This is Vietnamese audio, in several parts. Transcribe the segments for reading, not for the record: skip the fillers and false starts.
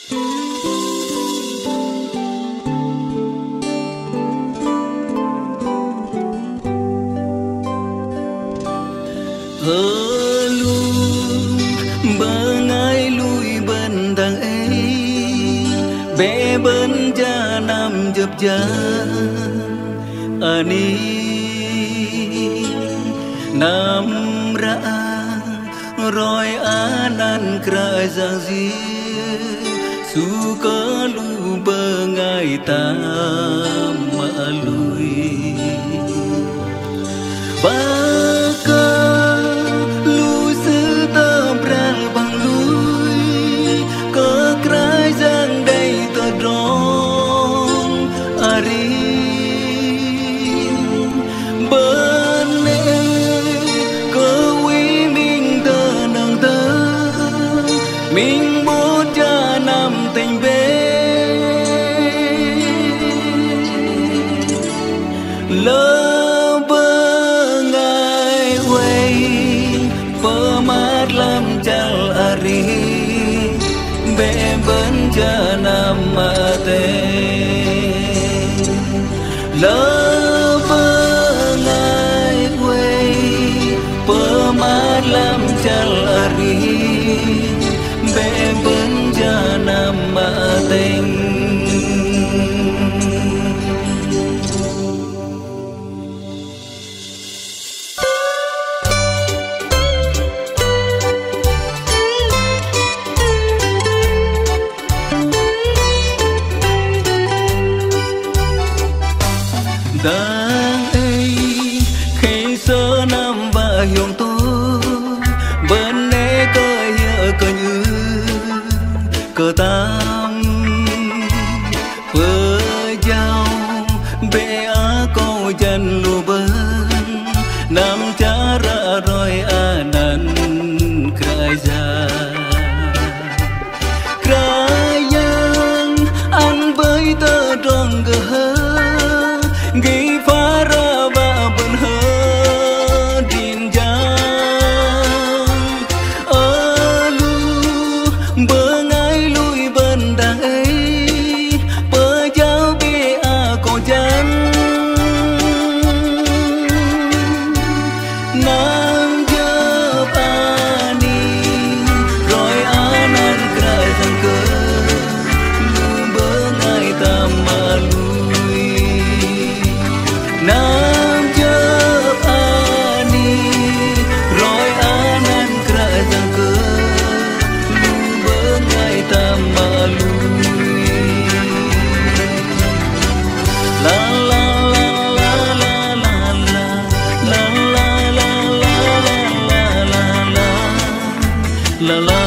Luôn bengai lui bendang be benja nam jeb ani nam ra roi anan kra giang su có lu bengai tam lui mình bố cha nằm tình bên lỡ bơ ngài quay phơ mát làm chal ari bé bên cha nằm mà tê lỡ bơ ngài quay phơ mát làm chal ari bé bên cha nam mà tình đang ấy khi sơ nam và hiền tôi bên nê cơ hiệu cơ như cơ tam bơ giao bé á câu chân lu bên nam cha ra rồi anan krai ra krai yang an với tơ tròn gờ ghi phá ra và bên hơ din giang ở lu bơ ngay lui bên đằng ấy bơ giáo bia cô chân nam chớp ani rồi anan krai thằng cơ lu bơ ngay tam mà nam chớp ani rồi anan kra giang cơ lu bơ ngày tam mà lui la la la la la la la la la la la la la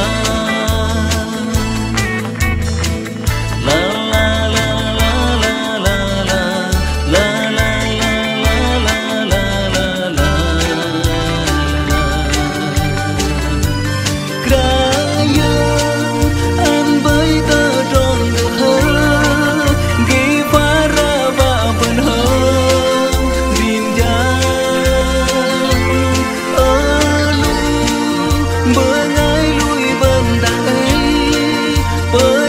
bơ ngay lui bên đằng ấy